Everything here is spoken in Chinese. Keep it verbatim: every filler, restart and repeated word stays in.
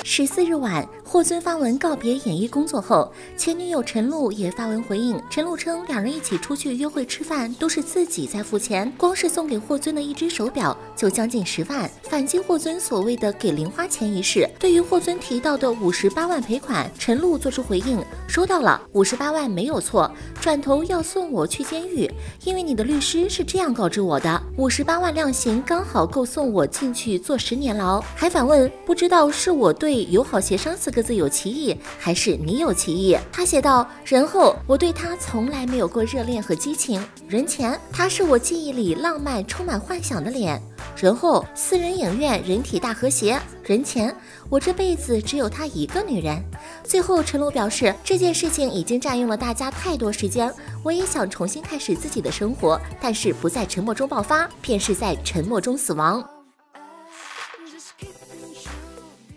十四日晚，霍尊发文告别演艺工作后，前女友陈露也发文回应。陈露称，两人一起出去约会吃饭都是自己在付钱，光是送给霍尊的一只手表就将近十万。反击霍尊所谓的给零花钱一事，对于霍尊提到的五十八万赔款，陈露做出回应，收到了，五十八万没有错，转头要送我去监狱，因为你的律师是这样告知我的，五十八万量刑刚好够送我进去坐十年牢。还反问，不知道是我对友好协商四个字有歧义，还是你有歧义？他写道，然后我对他从来没有过热恋和激情，人前他是我记忆里浪漫充满幻想的脸，人后私人影院人体大和谐，人前我这辈子只有他一个女人。最后陈露表示，这件事情已经占用了大家太多时间，我也想重新开始自己的生活，但是不在沉默中爆发，便是在沉默中死亡。